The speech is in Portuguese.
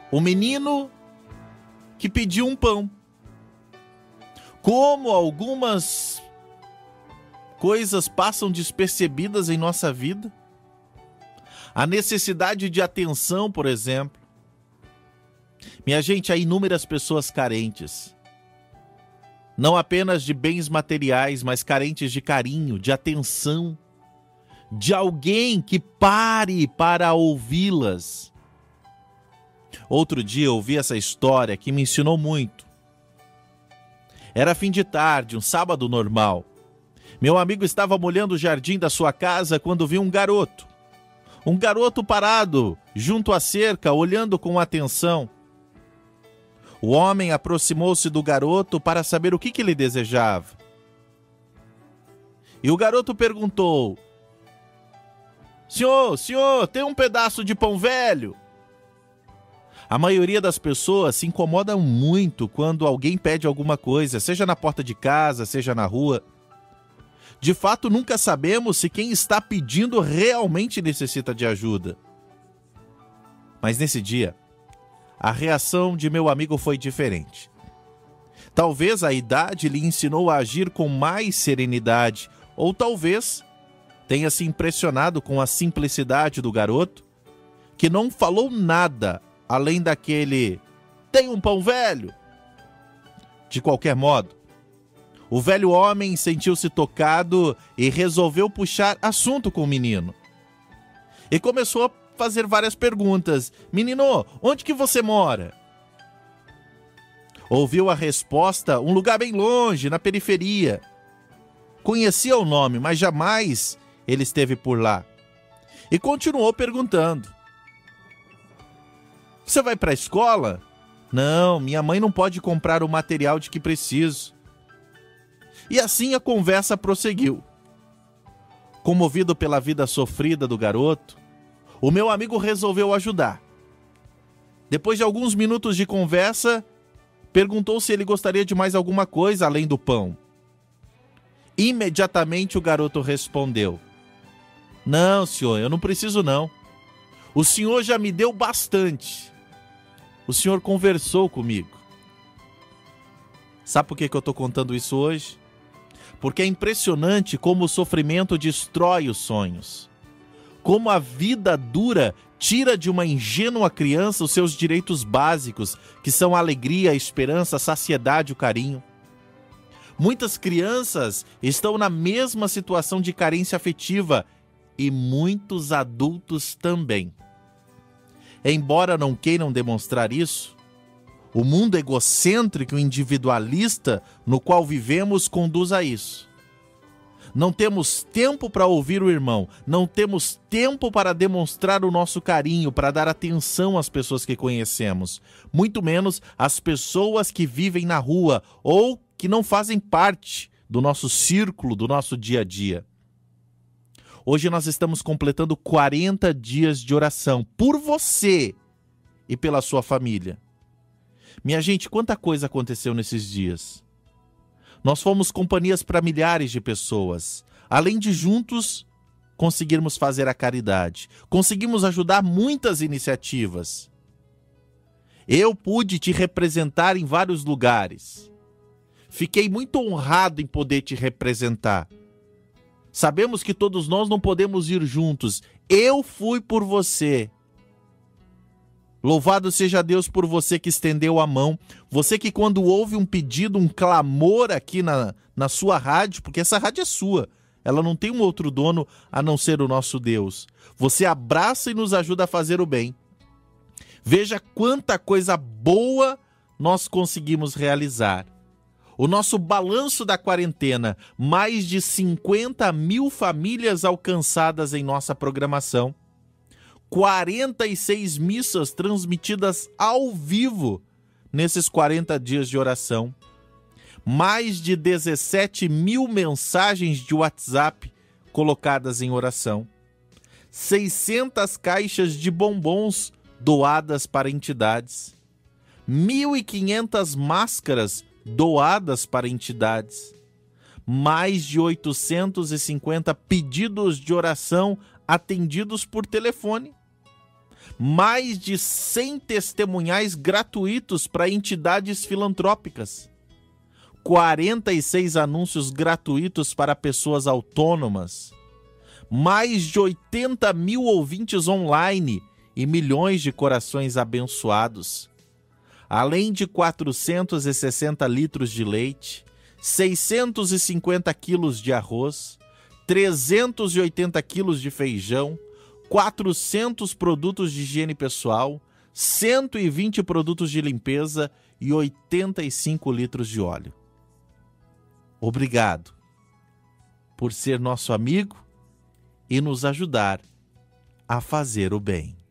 O menino que pediu um pão. Como algumas coisas passam despercebidas em nossa vida. A necessidade de atenção, por exemplo. Minha gente, há inúmeras pessoas carentes. Não apenas de bens materiais, mas carentes de carinho, de atenção, de alguém que pare para ouvi-las. Outro dia eu ouvi essa história que me ensinou muito. Era fim de tarde, um sábado normal. Meu amigo estava molhando o jardim da sua casa quando viu um garoto. Um garoto parado junto à cerca, olhando com atenção. O homem aproximou-se do garoto para saber o que ele desejava. E o garoto perguntou: Senhor, tem um pedaço de pão velho? A maioria das pessoas se incomoda muito quando alguém pede alguma coisa, seja na porta de casa, seja na rua. De fato, nunca sabemos se quem está pedindo realmente necessita de ajuda. Mas nesse dia, a reação de meu amigo foi diferente. Talvez a idade lhe ensinou a agir com mais serenidade, ou talvez tenha se impressionado com a simplicidade do garoto, que não falou nada além daquele "tem um pão velho?". De qualquer modo, o velho homem sentiu-se tocado e resolveu puxar assunto com o menino. E começou a fazer várias perguntas. Menino, onde que você mora? Ouviu a resposta: um lugar bem longe, na periferia. Conhecia o nome, mas jamais ele esteve por lá. E continuou perguntando: você vai para a escola? Não, minha mãe não pode comprar o material de que preciso. E assim a conversa prosseguiu. Comovido pela vida sofrida do garoto, o meu amigo resolveu ajudar. Depois de alguns minutos de conversa, perguntou se ele gostaria de mais alguma coisa além do pão. Imediatamente o garoto respondeu: não, senhor, eu não preciso não. O senhor já me deu bastante. O senhor conversou comigo. Sabe por que eu estou contando isso hoje? Porque é impressionante como o sofrimento destrói os sonhos. Como a vida dura tira de uma ingênua criança os seus direitos básicos, que são a alegria, a esperança, a saciedade, o carinho. Muitas crianças estão na mesma situação de carência afetiva e muitos adultos também. Embora não queiram demonstrar isso, o mundo egocêntrico e individualista no qual vivemos conduz a isso. Não temos tempo para ouvir o irmão, não temos tempo para demonstrar o nosso carinho, para dar atenção às pessoas que conhecemos, muito menos às pessoas que vivem na rua ou que não fazem parte do nosso círculo, do nosso dia a dia. Hoje nós estamos completando 40 dias de oração por você e pela sua família. Minha gente, quanta coisa aconteceu nesses dias. Nós fomos companhias para milhares de pessoas, além de juntos conseguirmos fazer a caridade. Conseguimos ajudar muitas iniciativas. Eu pude te representar em vários lugares. Fiquei muito honrado em poder te representar. Sabemos que todos nós não podemos ir juntos. Eu fui por você. Louvado seja Deus por você que estendeu a mão. Você que quando ouve um pedido, um clamor aqui na sua rádio, porque essa rádio é sua. Ela não tem um outro dono a não ser o nosso Deus. Você abraça e nos ajuda a fazer o bem. Veja quanta coisa boa nós conseguimos realizar. O nosso balanço da quarentena, mais de 50 mil famílias alcançadas em nossa programação, 46 missas transmitidas ao vivo nesses 40 dias de oração, mais de 17 mil mensagens de WhatsApp colocadas em oração, 600 caixas de bombons doadas para entidades, 1.500 máscaras doadas para entidades, mais de 850 pedidos de oração atendidos por telefone, mais de 100 testemunhais gratuitos para entidades filantrópicas, 46 anúncios gratuitos para pessoas autônomas, mais de 80 mil ouvintes online e milhões de corações abençoados, além de 460 litros de leite, 650 quilos de arroz, 380 quilos de feijão, 400 produtos de higiene pessoal, 120 produtos de limpeza e 85 litros de óleo. Obrigado por ser nosso amigo e nos ajudar a fazer o bem.